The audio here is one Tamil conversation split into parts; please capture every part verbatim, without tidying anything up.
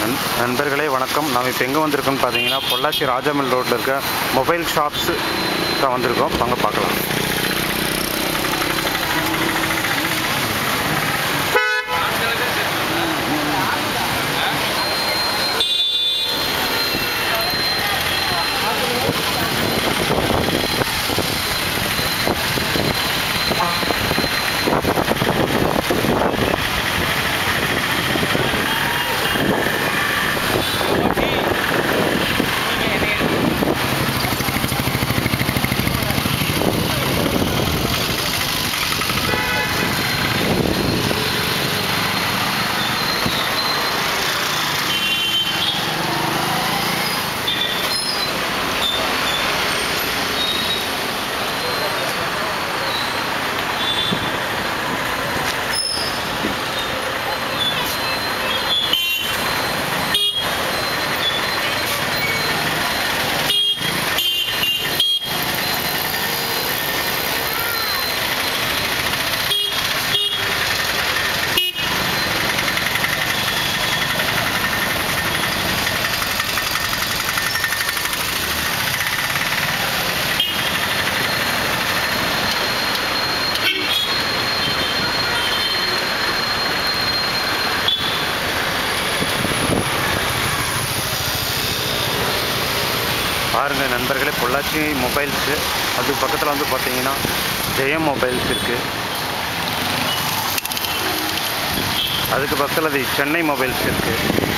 நண் நண்பர்களே வணக்கம். நாம் இப்போ எங்கே வந்திருக்கோம்னு பார்த்தீங்கன்னா பொள்ளாச்சி ராஜாமல் ரோட்டில் இருக்க மொபைல் ஷாப்ஸ் தான் வந்திருக்கோம். வாங்க பார்க்கலாம். பாருங்கள் நண்பர்களே, பொள்ளாச்சி மொபைல்ஸு, அதுக்கு பக்கத்தில் வந்து பார்த்தீங்கன்னா ஜெயம் மொபைல்ஸ் இருக்குது. அதுக்கு பக்கத்தில் அது சென்னை மொபைல்ஸ் இருக்குது.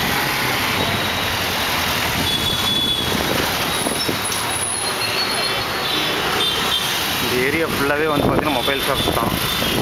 இந்த ஏரியா ஃபுல்லாகவே வந்து பார்த்திங்கன்னா மொபைல் ஷாப்ஸ் தான்.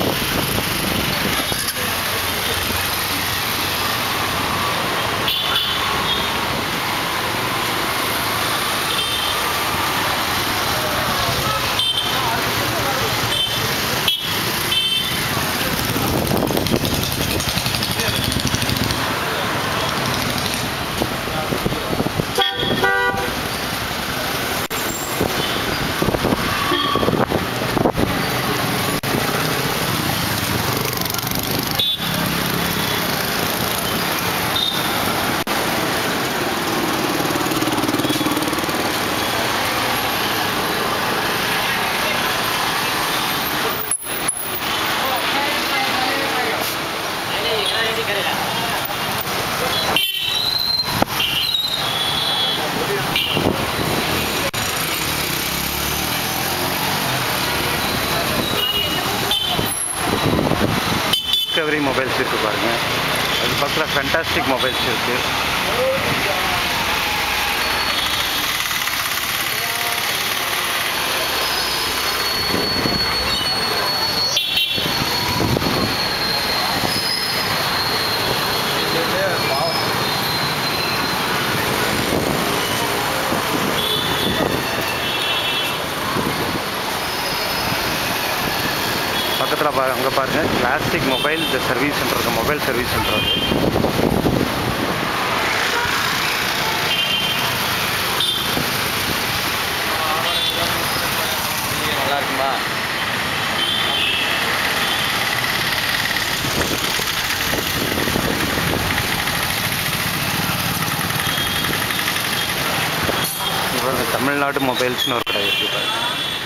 டிஸ்கவரி மொபைல்ஸ் இருக்குது பாருங்கள். அது பக்கத்தில் ஃபேண்டாஸ்டிக் மொபைல்ஸ் இருக்குது. பக்கத்தில் பா அங்கே பாருங்கள், கிளாசிக் மொபைல் சர்வீஸ் சென்டர் இருக்குது. மொபைல் சர்வீஸ் சென்டர் அது. நல்லா இருக்குமா? இப்போ தமிழ்நாடு மொபைல்ஸ்னு ஒரு கடை இருக்குது பாருங்கள்.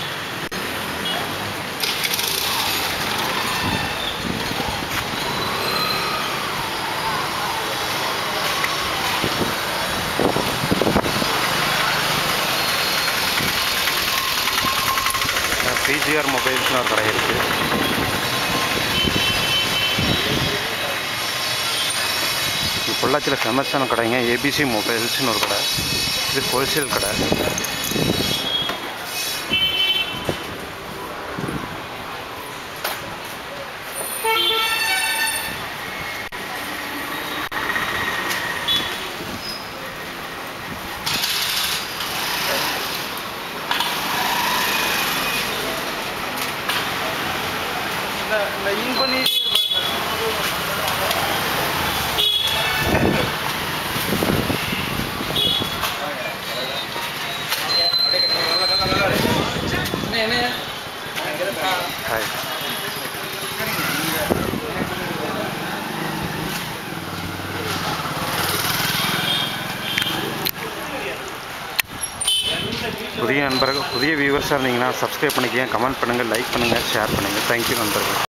பிஜிஆர் மொபைல்ஸ்னு ஒரு கடை இருக்குது. பொள்ளாச்சியில் ஃபேமஸான கடைங்க ஏபிசி மொபைல்ஸ்னு ஒரு கடை. இது ஹோல்சேல் கடை. இன் பண்ணி அப்படியே புதிய நண்பர்கள் புதிய வியூவர்ஸாக இருந்தீங்கன்னா சப்ஸ்கிரைப் பண்ணிக்கங்க, கமெண்ட் பண்ணுங்கள், லைக் பண்ணுங்கள், ஷேர் பண்ணுங்கள். தேங்க்யூ நண்பர்கள்.